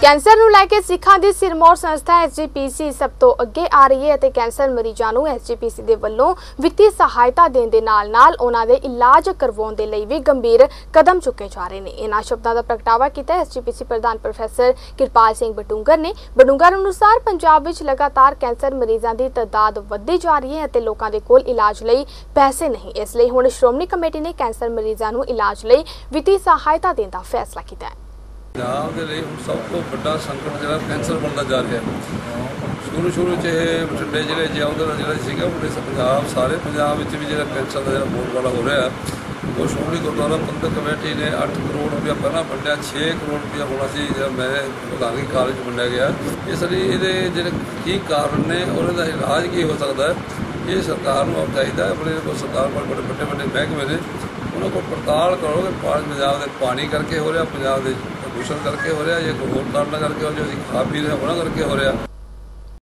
Cancer ਨੂੰ ਲੈ ਕੇ ਸਿੱਖਾਂ ਦੀ ਸਿਰਮੌਰ ਸੰਸਥਾ SGPC ਸਭ ਤੋਂ ਅੱਗੇ ਆ ਰਹੀ ਹੈ ਅਤੇ ਕੈਂਸਰ ਮਰੀਜ਼ਾਂ ਨੂੰ SGPC ਦੇ ਵੱਲੋਂ ਵਿੱਤੀ ਸਹਾਇਤਾ ਦੇਣ ਦੇ ਨਾਲ-ਨਾਲ ਉਹਨਾਂ ਦੇ ਇਲਾਜ ਕਰਵਾਉਣ ਦੇ ਲਈ ਵੀ ਗੰਭੀਰ ਕਦਮ ਚੁੱਕੇ ਜਾ ਰਹੇ ਨੇ। ਇਹਨਾਂ ਸ਼ਬਦਾਂ ਦਾ ਪ੍ਰਗਟਾਵਾ ਕੀਤਾ SGPC ਪ੍ਰਧਾਨ ਪ੍ਰੋਫੈਸਰ ਕਿਰਪਾਲ ਸਿੰਘ ਬਟੂੰਗਰ ਨੇ। ਬਟੂੰਗਰ ਅਨੁਸਾਰ ਪੰਜਾਬ ਵਿੱਚ ਲਗਾਤਾਰ ਕੈਂਸਰ ਮਰੀਜ਼ਾਂ ਦੀ ਤਾਦਾਦ ਵੱਧਦੀ ਜਾ ਰਹੀ ਹੈ ਅਤੇ ਲੋਕਾਂ ਦੇ ਕੋਲ ਇਲਾਜ ਲਈ ਪੈਸੇ ਨਹੀਂ। ਇਸ ਲਈ ਹੁਣ ਸ਼੍ਰੋਮਣੀ ਕਮੇਟੀ ਨੇ ਕੈਂਸਰ ਮਰੀਜ਼ਾਂ ਨੂੰ ਇਲਾਜ ਲਈ ਵਿੱਤੀ ਸਹਾਇਤਾ ਦੇਣ ਦਾ ਫੈਸਲਾ ਕੀਤਾ ਹੈ। ਪੰਜਾਬ ਦੇ ਲਈ ਸਭ ਤੋਂ ਵੱਡਾ ਸੰਕਟ ਜਿਹੜਾ ਕੈਂਸਰ ਬਣਦਾ ਜਾ ਰਿਹਾ ਹੈ। ਸ਼ੁਰੂ 'ਚ ਇਹ ਬਠਿੰਡੇ ਜ਼ਿਲ੍ਹੇ 'ਚ ਉਹਦਾ ਜਿਹੜਾ ਸੀਗਾ ਪੂਰੇ ਪੰਜਾਬ ਸਾਰੇ ਪੰਜਾਬ ਵਿੱਚ ਵੀ ਜਿਹੜਾ ਕੈਂਸਰ ਦਾ ਜਿਹੜਾ ਬੋਲਬਾਲਾ ਹੋ ਰਿਹਾ ਉਹ ਸ਼੍ਰੋਮਣੀ ਗੁਰਦੁਆਰਾ ਪ੍ਰਬੰਧਕ ਕਮੇਟੀ ਨੇ 8 ਕਰੋੜ ਰੁਪਇਆ ਪਹਿਲਾਂ ਵੰਡਿਆ, 6 ਕਰੋੜ ਰੁਪਇਆ ਹੋਣਾ ਸੀ ਜਿਹੜਾ ਮੇਰੇ ਵਿਧਾਨਿਕ ਕਾਲਜ 'ਚ ਵੰਡਿਆ ਗਿਆ। ਇਸ ਲਈ ਇਹਦੇ ਜਿਹੜੇ ਕੀ ਕਾਰਨ ਨੇ ਉਹਨਾਂ ਦਾ ਇਲਾਜ ਕੀ ਹੋ ਸਕਦਾ ਹੈ ਇਹ ਸਰਕਾਰ ਨੂੰ ਚਾਹੀਦਾ ਹੈ। ਆਪਣੇ ਕੋਲ ਸਰਕਾਰ ਕੋਲ ਵੱਡੇ ਮਹਿਕਮੇ ਨੇ ਉਹਨਾਂ ਕੋਲ ਪੜਤਾਲ ਕਰੋ ਕਿ ਪੰਜਾਬ ਦੇ ਪਾਣੀ ਕਰਕੇ ਹੋ ਰਿਹਾ, ਪੰਜਾਬ ਦੇ ਪ੍ਰਦੂਸ਼ਣ ਕਰਕੇ ਹੋ ਰਿਹਾ ਜਾਂ ਕੋਈ ਹੋਰ ਕਾਰਨ ਕਰਕੇ ਹੋ ਰਿਹਾ, ਅਸੀਂ ਖਾ ਪੀ ਰਹੇ ਉਹਨਾਂ ਕਰਕੇ ਹੋ ਰਿਹਾ।